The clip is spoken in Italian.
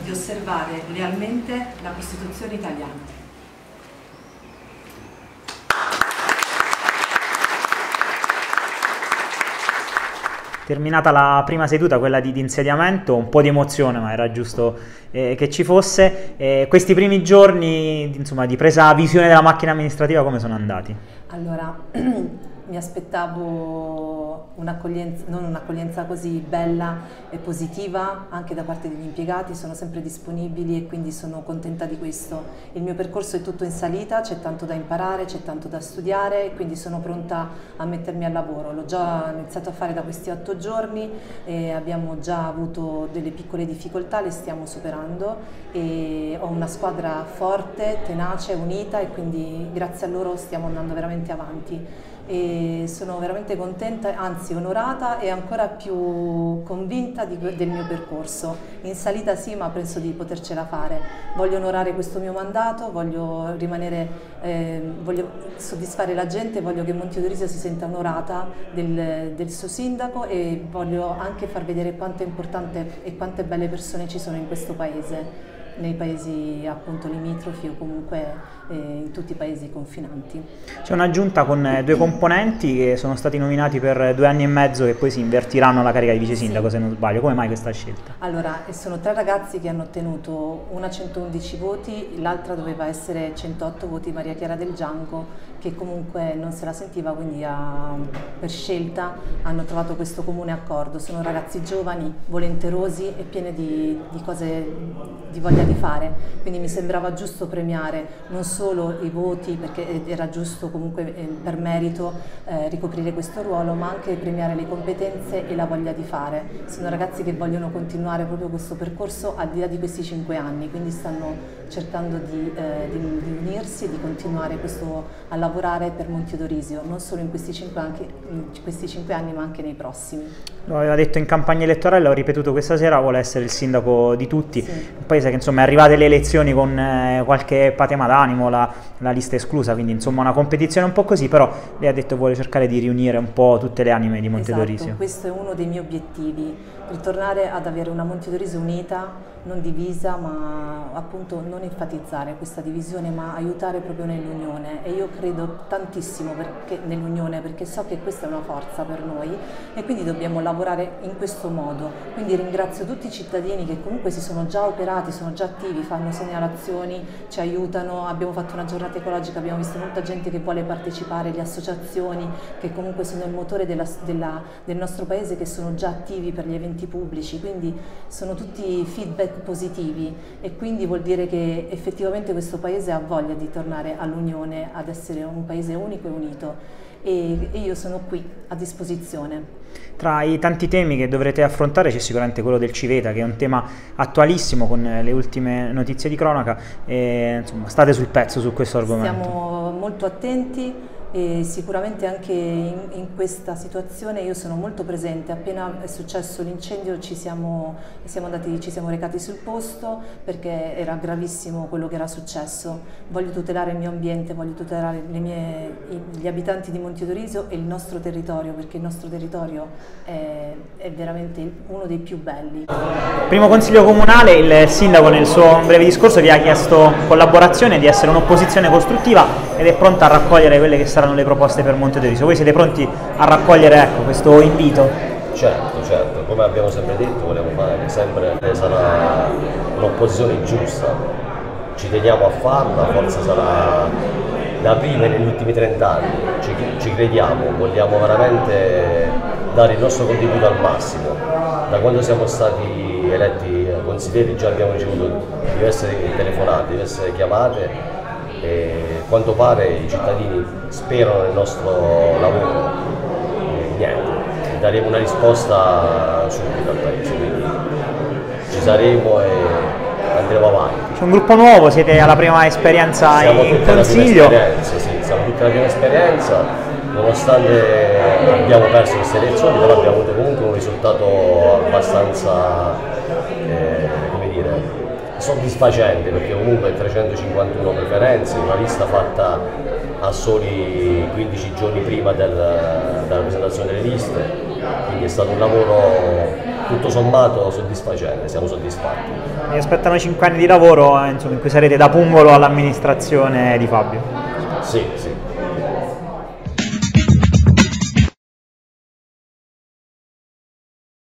di osservare lealmente la Costituzione italiana. Terminata la prima seduta, quella di insediamento, un po' di emozione, ma era giusto che ci fosse. Questi primi giorni, insomma, di presa visione della macchina amministrativa, come sono andati? Allora, mi aspettavo non un'accoglienza così bella e positiva anche da parte degli impiegati, sono sempre disponibili e quindi sono contenta di questo. Il mio percorso è tutto in salita, c'è tanto da imparare, c'è tanto da studiare e quindi sono pronta a mettermi al lavoro. L'ho già iniziato a fare da questi 8 giorni e abbiamo già avuto delle piccole difficoltà, le stiamo superando e ho una squadra forte, tenace, unita e quindi grazie a loro stiamo andando veramente avanti. E sono veramente contenta, anzi onorata e ancora più convinta del mio percorso. In salita sì, ma penso di potercela fare. Voglio onorare questo mio mandato, voglio soddisfare la gente, voglio che Monti Odorisio si senta onorata del suo sindaco e voglio anche far vedere quanto è importante e quante belle persone ci sono in questo paese, nei paesi appunto limitrofi o comunque in tutti i paesi confinanti. C'è una giunta con 2 componenti che sono stati nominati per 2 anni e mezzo e poi si invertiranno la carica di vice sindaco, se non sbaglio. Come mai questa scelta? Allora, sono 3 ragazzi che hanno ottenuto una 111 voti, l'altra doveva essere 108 voti, Maria Chiara Del Gianco, che comunque non se la sentiva, quindi per scelta hanno trovato questo comune accordo. Sono ragazzi giovani, volenterosi e pieni di voglia di fare, quindi mi sembrava giusto premiare non solo i voti, perché era giusto comunque per merito ricoprire questo ruolo, ma anche premiare le competenze e la voglia di fare. Sono ragazzi che vogliono continuare proprio questo percorso al di là di questi 5 anni, quindi stanno cercando di unirsi e di continuare a lavorare per Monti Odorisio, non solo in questi 5 anni ma anche nei prossimi. Lo aveva detto in campagna elettorale, l'ho ripetuto questa sera, vuole essere il sindaco di tutti, sì. Un paese che insomma è arrivate le elezioni con qualche patema d'animo, la lista esclusa, quindi insomma una competizione un po' così, però lei ha detto che vuole cercare di riunire un po' tutte le anime di Monti Odorisio. Esatto, questo è uno dei miei obiettivi, ritornare ad avere una Monti Odorisio unita, non divisa, ma appunto non enfatizzare questa divisione, ma aiutare proprio nell'unione, e io credo tantissimo nell'unione, perché so che questa è una forza per noi e quindi dobbiamo lavorare in questo modo. Quindi ringrazio tutti i cittadini che comunque si sono già operati, sono già attivi, fanno segnalazioni, ci aiutano, abbiamo fatto una giornata ecologica, abbiamo visto molta gente che vuole partecipare, le associazioni che comunque sono il motore del nostro paese, che sono già attivi per gli eventi pubblici, quindi sono tutti feedback positivi e quindi vuol dire che effettivamente questo paese ha voglia di tornare all'unione, ad essere un paese unico e unito, e io sono qui a disposizione. Tra i tanti temi che dovrete affrontare c'è sicuramente quello del Civeta, che è un tema attualissimo con le ultime notizie di cronaca, e insomma state sul pezzo su questo argomento. Siamo molto attenti e sicuramente anche in questa situazione io sono molto presente. Appena è successo l'incendio ci siamo recati sul posto, perché era gravissimo quello che era successo. Voglio tutelare il mio ambiente, voglio tutelare gli abitanti di Monti Odorisio e il nostro territorio, perché il nostro territorio è veramente uno dei più belli. Primo consiglio comunale, il sindaco nel suo breve discorso vi ha chiesto collaborazione, di essere un'opposizione costruttiva ed è pronta a raccogliere quelle che saranno le proposte per Monti Odorisio. Voi siete pronti a raccogliere, ecco, questo invito? Certo, come abbiamo sempre detto, vogliamo fare sempre, sarà un'opposizione giusta, ci teniamo a farla, forse sarà la prima negli ultimi 30 anni, ci crediamo, vogliamo veramente dare il nostro contributo al massimo. Da quando siamo stati eletti consiglieri già abbiamo ricevuto diverse telefonate, diverse chiamate, e a quanto pare i cittadini sperano nel nostro lavoro, niente, daremo una risposta subito al paese, quindi ci saremo e andremo avanti. C'è un gruppo nuovo, siete alla prima esperienza in consiglio? Siamo tutti alla prima esperienza, nonostante abbiamo perso queste elezioni, però abbiamo avuto comunque un risultato abbastanza, come dire, soddisfacente, perché comunque 351 preferenze, una lista fatta a soli 15 giorni prima della presentazione delle liste, quindi è stato un lavoro tutto sommato soddisfacente, siamo soddisfatti. Mi aspettano 5 anni di lavoro, insomma, in cui sarete da pungolo all'amministrazione di Fabio. Sì,